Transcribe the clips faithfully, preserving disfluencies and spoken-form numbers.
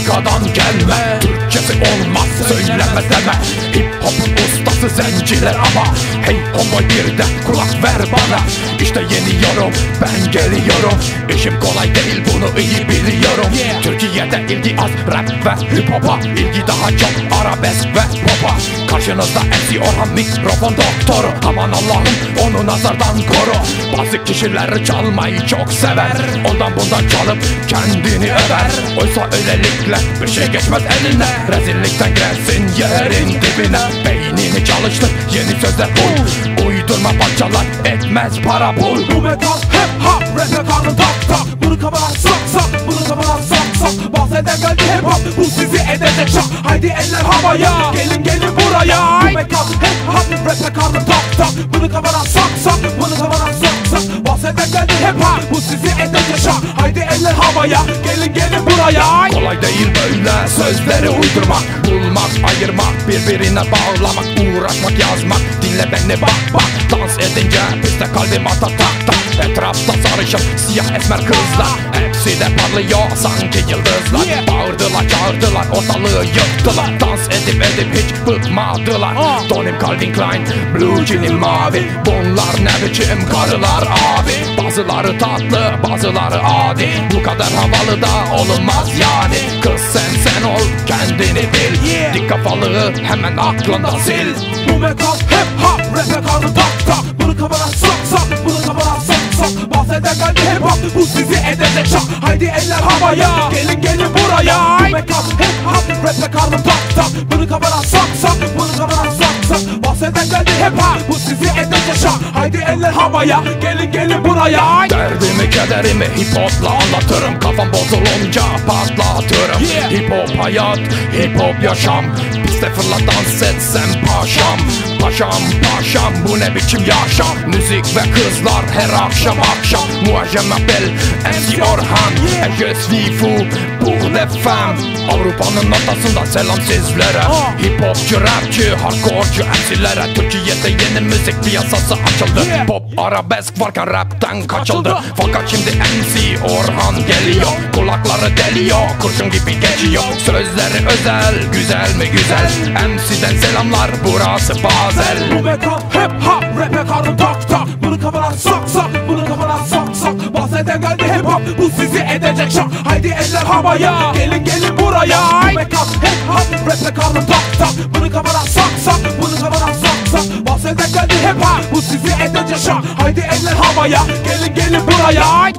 Amerika'dan gelme, Türkçesi olmaz söyleme deme. Hip hop'un ustası zenciler ama hey homo bir de kulak ver bana. İşte yeniyorum ben geliyorum, İşim kolay değil bunu iyi biliyorum. Türkiye'de ilgi az rap ve hip hop'a, ilgi daha çok arabesk ve pop'a. Karşınızda M C Orhan mikrofon doktoru, aman Allah'ım onu nazardan koru. Bazı kişiler çalmayı çok sever, ondan bundan çalıp kendini över. Oysa öylelikle bir şey geçmez eline, rezillikten girersin yerin dibine. Beynini çalıştır, yeni sözler bul, uydurma parçalar etmez para bul. Bu metal hip hop, rap'e karnım tak tak. Bunu kafadan sok sok, bunu kafadan sok sok. Bahseden geldi hip hop, bu sizi edecek şok. Haydi eller havaya, gelin gelin buraya. Bu metal hip hop, rap'e karnım tak tak. Bunu kafadan sok sok, bunu kafadan sok sok. Bahseden geldi hip hop, bu sizi edecek şok. Haydi eller havaya, gelin gelin buraya. Kolay değil böyle sözleri uydurmak, bulmak, ayırmak, birbirine bağlamak, uğraşmak, yazmak. Dinle beni bak bak, dans edince bizde kalbim atar tak tak. Etrafta sarışın siyah esmer kızlar, hepsi de parlıyor sanki yıldızlar. yeah. Bağırdılar çağırdılar, ortalığı yıktılar. Dans edip edip hiç bıkmadılar. uh. Donim Calvin Klein, Blue Jean'im mavi. Bunlar ne biçim karılar abi. Bazıları tatlı, bazıları adi. Bu kadar havalı da olunmaz yani. Kız sen sen ol, kendini bil. yeah. Dik kafalığı hemen aklında sil. Bu metal hip hop, rap'e karnım tak tak. Bunu kafadan sok sok, bunu kafadan sok sok. Bahseden geldi hip hop, bu sizi edecek şok. Haydi eller havaya, gelin gelin buraya. Bu metal hip hop, rap'e karnım tak tak. Bunu kafadan sok sok, bunu kafadan sok sok. Bahseden geldi hip hop, bu sizi edecek şok. Haydi eller havaya, gelin gelin buraya. Derdimi kederimi hip hopla anlatırım, kafam bozulunca patlatırım. yeah. Hip hop hayat, hip hop yaşam. Bizde fırla dans etsem paşam. Paşam paşam bu ne biçim yaşam. Müzik ve kızlar her akşam akşam. Moi je m'appelle M C Orhan, et je suis fou pour les femmes. Avrupa'nın ortasında selam sizlere. Hip hopçu, rapçi, hardcore'cu M C'lere. Türkiye'de yeni müzik piyasası açıldı. Pop arabesk varken rapten kaçıldı. Fakat şimdi M C Orhan geliyor, kulakları deliyor, kurşun gibi geçiyor. Sözleri özel, güzel mi güzel. M C'den selamlar, burası Basel. Bu metal hip hop, rap'e karnım tak tak. Bunu kafadan sok sok, bunu kafadan sok sok. Bahseden geldi hip hop, bu sizi edecek şok. Haydi eller havaya, gelin gelin buraya. Bu metal hip hop, rap'e karnım tak tak. Bunu kafadan sok sok, bunu kafadan sok sok. Bahseden geldi hip hop, bu sizi edecek şok. Haydi eller havaya, gelin gelin buraya.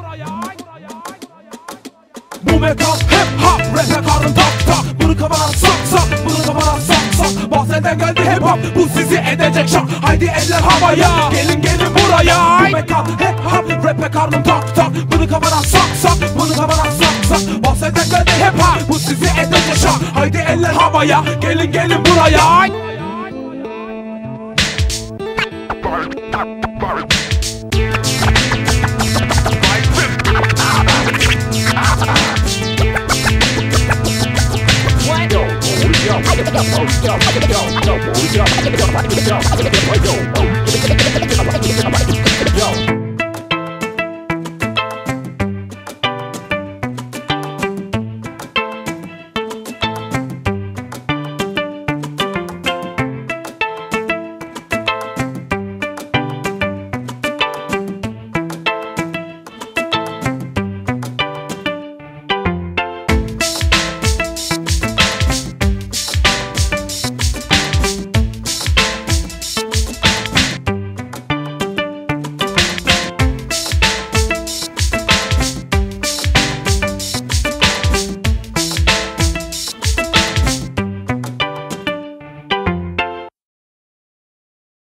Bu metal hip hop, rap'e karnım tak tak. Bunu kafadan sok sok, bunu kafadan sok sok. Bahseden geldi hip hop, bu sizi edecek şok. Haydi eller havaya, gelin gelin buraya. Bu metal hip hop, rap'e karnım tak tak. Bunu kafadan sok sok, bunu kafadan sok sok. Bahseden geldi hip hop, bu sizi edecek şok. Haydi eller havaya, gelin gelin buraya. Yo, yo, yo, yo, yo, yo, yo, yo, yo, yo, yo, yo, yo, yo, yo, yo,